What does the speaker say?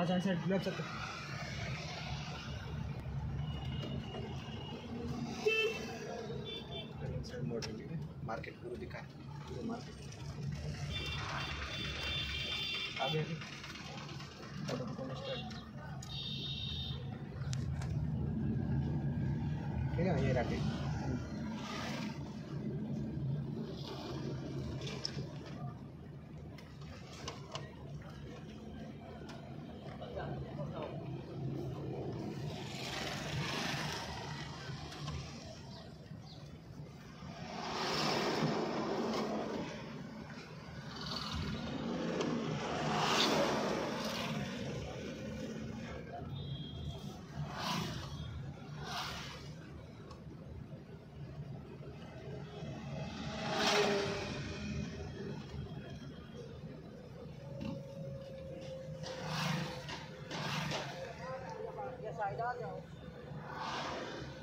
अच्छा side left side मोड़ market पूरा दिखा है, पूरा मार्केट आगे आगे ठीक है ये रखे। साइड आ जाओ।